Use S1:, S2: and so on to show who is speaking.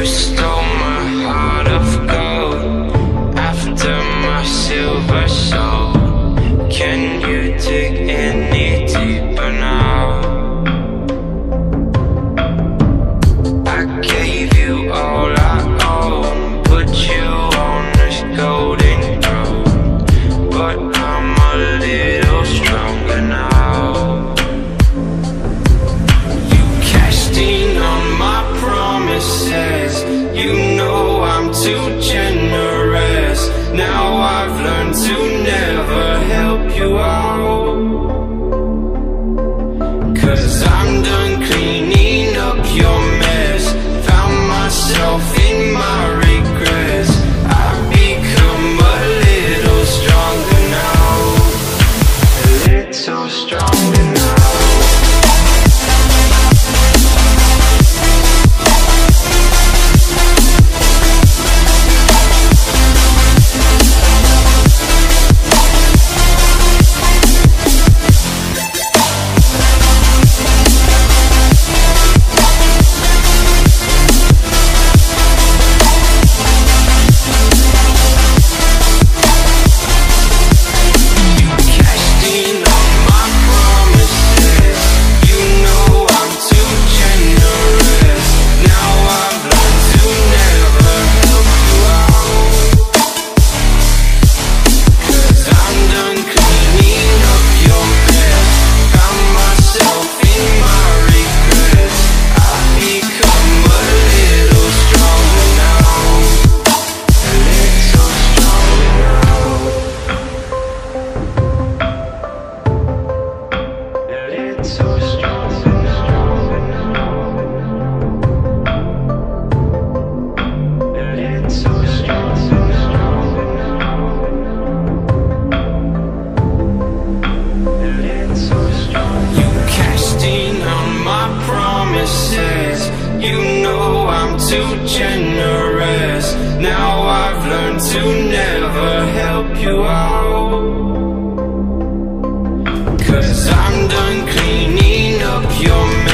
S1: You stole my heart of gold after my silver soul. Can you dig any deeper now? I gave you all I own, put you on this golden throne, but I'm a little stronger now. You cashed in on my promises, you know I'm too generous. Now I've learned to never help you out, 'cause I'm done cleaning up your mess. Found myself in my regrets. I've become a little stronger now, a little stronger now. You know I'm too generous. Now I've learned to never help you out, 'cause I'm done cleaning up your mess.